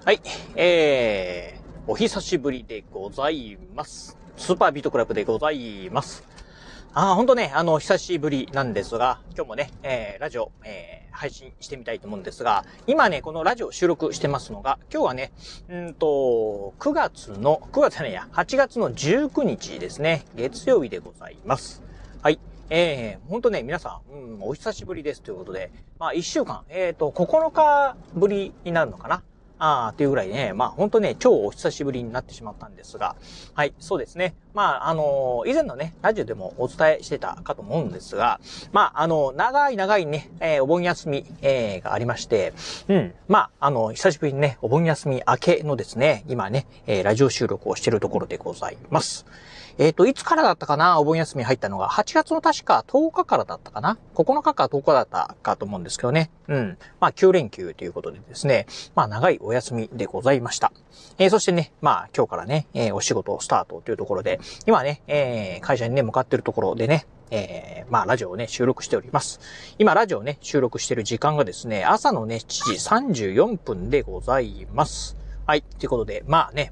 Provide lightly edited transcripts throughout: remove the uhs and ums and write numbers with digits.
はい、お久しぶりでございます。スーパービートクラブでございます。ほんとね、久しぶりなんですが、今日もね、ラジオ、配信してみたいと思うんですが、今ね、このラジオ収録してますのが、今日はね、8月の19日ですね、月曜日でございます。はい。ほんとね、皆さん、お久しぶりですということで、1週間、9日ぶりになるのかなっていうぐらいね、ほんとね、超お久しぶりになってしまったんですが、はい、そうですね。以前のね、ラジオでもお伝えしてたかと思うんですが、長いね、お盆休み、がありまして、久しぶりにね、お盆休み明けのですね、今ね、ラジオ収録をしているところでございます。いつからだったかな、お盆休み入ったのが、8月の確か10日からだったかな ?9 日か10日だったかと思うんですけどね。9連休ということでですね、長いお休みでございました。そしてね、今日からね、お仕事スタートというところで、今ね、会社にね、向かっているところでね、ラジオをね、収録しております。今、ラジオをね、収録している時間がですね、朝のね、7時34分でございます。はい、ということで、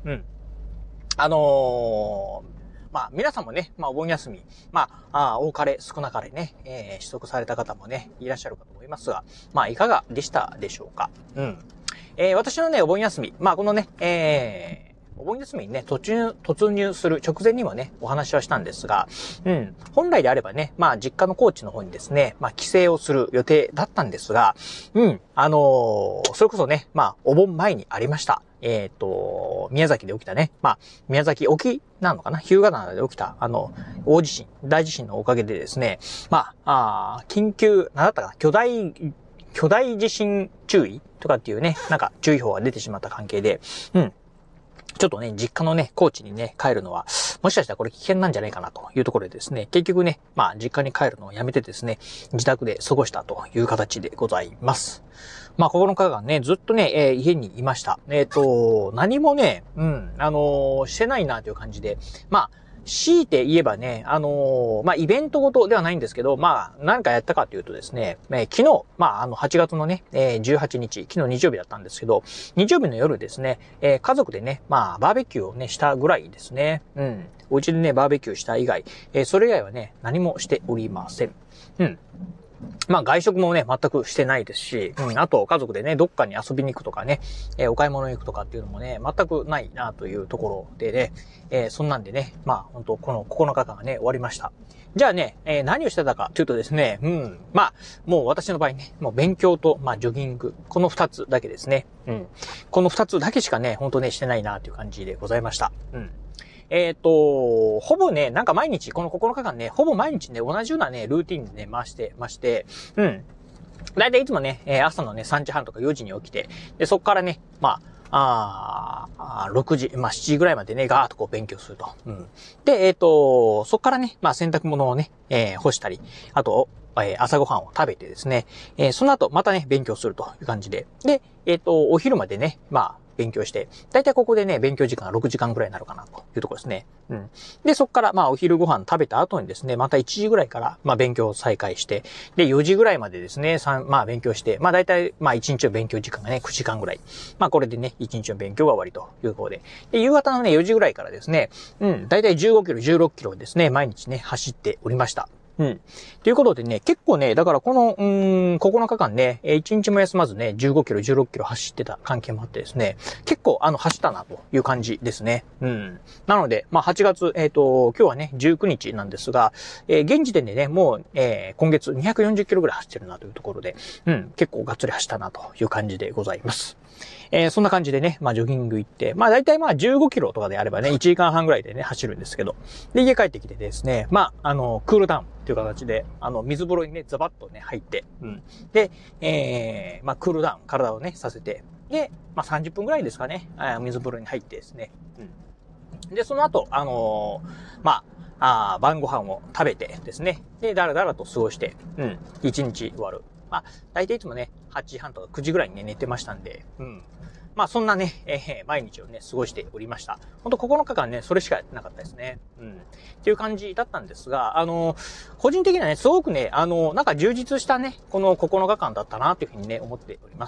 皆さんもね、お盆休み、多かれ少なかれね、取得された方もね、いらっしゃるかと思いますが、いかがでしたでしょうか。私のね、お盆休み、このね、お盆休みにね、突入する直前にはね、お話はしたんですが、本来であればね、実家の高知の方にですね、帰省をする予定だったんですが、それこそね、お盆前にありました。宮崎で起きたね、宮崎沖なのかな、日向灘で起きた、大地震のおかげでですね、緊急、なんだったかな、巨大地震注意とかっていうね、注意報が出てしまった関係で、ちょっとね、実家のね、高知にね、帰るのは、もしかしたらこれ危険なんじゃないかなというところでですね、結局ね、実家に帰るのをやめてですね、自宅で過ごしたという形でございます。9日間ね、ずっとね、家にいました。何もね、してないなという感じで、強いて言えばね、イベントごとではないんですけど、何かやったかというとですね、昨日、8月のね、18日、昨日日曜日だったんですけど、日曜日の夜ですね、家族でね、バーベキューをね、したぐらいですね。お家でね、バーベキューした以外、それ以外はね、何もしておりません。外食もね、全くしてないですし、あと家族でね、どっかに遊びに行くとかね、お買い物に行くとかっていうのもね、全くないなというところでね、そんなんでね、本当この9日間がね、終わりました。じゃあね、何をしてたかというとですね、もう私の場合ね、もう勉強と、ジョギング、この2つだけですね。この2つだけしかね、本当ね、してないなという感じでございました。ほぼね、毎日、この9日間ね、ほぼ毎日ね、同じようなね、ルーティンでね、回してまして、だいたいいつもね、朝のね、3時半とか4時に起きて、で、そっからね、6時、7時ぐらいまでね、ガーッとこう勉強すると。で、そっからね、洗濯物をね、干したり、あと、朝ごはんを食べてですね、その後、またね、勉強するという感じで、で、お昼までね、勉強して、だいたいここでね、勉強時間が6時間ぐらいになるかなというところですね。で、そっからお昼ご飯食べた後にですね、また1時ぐらいから勉強を再開して、で、4時ぐらいまでですね、勉強して、だいたい1日の勉強時間がね、9時間ぐらい。これでね、1日の勉強が終わりということで。で、夕方のね、4時ぐらいからですね、だいたい15キロ、16キロですね、毎日ね、走っておりました。ということでね、結構ね、だからこの、9日間ね、1日も休まずね、15キロ、16キロ走ってた関係もあってですね、結構走ったなという感じですね。なので、8月、今日はね、19日なんですが、現時点でね、もう、今月240キロぐらい走ってるなというところで、結構がっつり走ったなという感じでございます。そんな感じでね、ジョギング行って、だいたい15キロとかであればね、1時間半ぐらいでね、走るんですけど、で、家帰ってきてですね、クールダウンという形で、水風呂にね、ザバッとね、入って、で、クールダウン、体をね、させて、で、30分ぐらいですかね、水風呂に入ってですね、で、その後、晩ご飯を食べてですね、で、だらだらと過ごして、1日終わる。大体いつもね、8時半とか9時ぐらいにね、寝てましたんで、そんなね、毎日をね、過ごしておりました。ほんと9日間ね、それしかやってなかったですね。っていう感じだったんですが、個人的にはね、すごくね、充実したね、この9日間だったなというふうにね、思っております。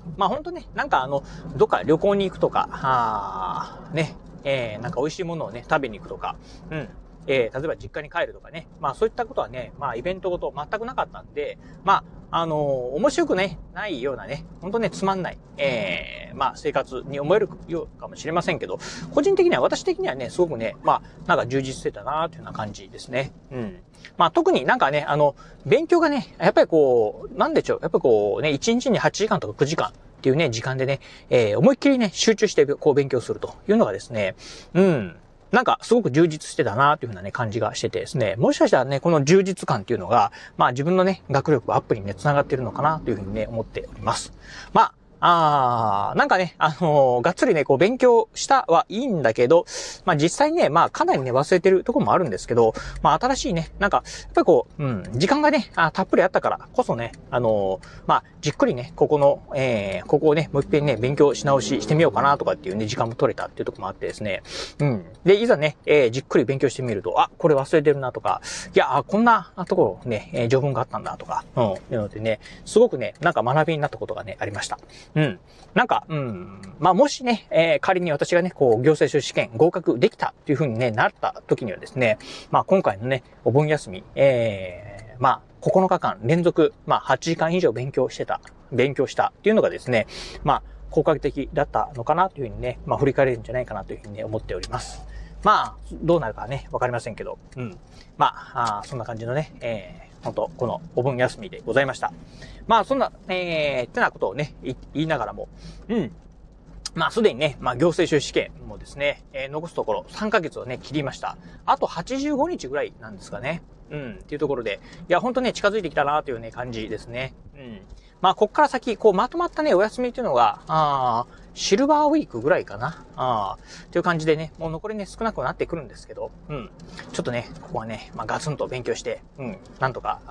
まあ本当ね、なんかどっか旅行に行くとか、ね、なんか美味しいものをね、食べに行くとか、うん。例えば実家に帰るとかね。まあそういったことはね、まあイベントごと全くなかったんで、まあ、面白くね、ないようなね、ほんとね、つまんない、まあ生活に思えるようかもしれませんけど、個人的には、私的にはね、すごくね、まあ、なんか充実してたなーというような感じですね。うん。まあ特になんかね、勉強がね、やっぱりこう、なんでしょう、やっぱりこうね、1日に8時間とか9時間っていうね、時間でね、思いっきりね、集中してこう勉強するというのがですね、うん。なんかすごく充実してたなというふうなね感じがしててですね、もしかしたらね、この充実感っていうのが、まあ自分のね、学力アップにね、繋がっているのかなというふうにね、思っております。まあ、なんかね、がっつりね、こう勉強したはいいんだけど、まあ実際ね、まあかなりね、忘れてるところもあるんですけど、まあ新しいね、なんか、やっぱりこう、時間がね、たっぷりあったからこそね、まあじっくりね、ここをね、もう一遍ね、勉強し直ししてみようかなとかっていうね、時間も取れたっていうところもあってですね、で、いざね、じっくり勉強してみると、これ忘れてるなとか、いや、こんなところね、条文があったんだとか、いうのでね、すごくね、なんか学びになったことがね、ありました。なんか、まあ、もしね、仮に私がね、こう、行政書士試験合格できたっていう風にね、なった時にはですね、まあ、今回のね、お盆休み、まあ、9日間連続、まあ、8時間以上勉強したっていうのがですね、まあ、効果的だったのかなという風にね、まあ、振り返れるんじゃないかなという風にね、思っております。まあ、どうなるかね、わかりませんけど、まあ、そんな感じのね、本当このお盆休みでございました。まあ、そんな、ってなことをね、言いながらも、まあ、すでにね、まあ、行政書士試験もですね、残すところ3ヶ月をね、切りました。あと85日ぐらいなんですかね。っていうところで、いや、ほんとね、近づいてきたなというね、感じですね。まあ、こっから先、こう、まとまったね、お休みっていうのが、シルバーウィークぐらいかな。っていう感じでね、もう残りね、少なくなってくるんですけど、ちょっとね、ここはね、まあ、ガツンと勉強して、なんとか、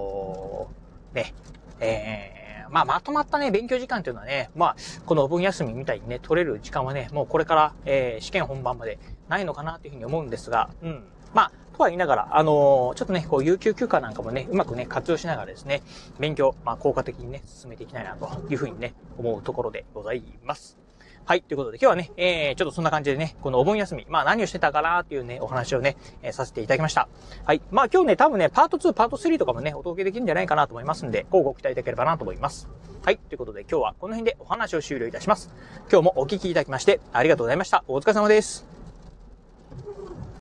まあ、まとまったね、勉強時間っていうのはね、まあ、このお盆休みみたいにね、取れる時間はね、もうこれから、試験本番までないのかなというふうに思うんですが、まあ、とは言いながら、ちょっとね、こう、有給休暇なんかもね、うまくね、活用しながらですね、勉強、まあ、効果的にね、進めていきたいな、というふうにね、思うところでございます。はい。ということで今日はね、ちょっとそんな感じでね、このお盆休み、まあ何をしてたかなっていうね、お話をね、させていただきました。はい。まあ今日ね、多分ね、パート2、パート3とかもね、お届けできるんじゃないかなと思いますんで、ご期待いただければなと思います。はい。ということで今日はこの辺でお話を終了いたします。今日もお聞きいただきまして、ありがとうございました。お疲れ様です。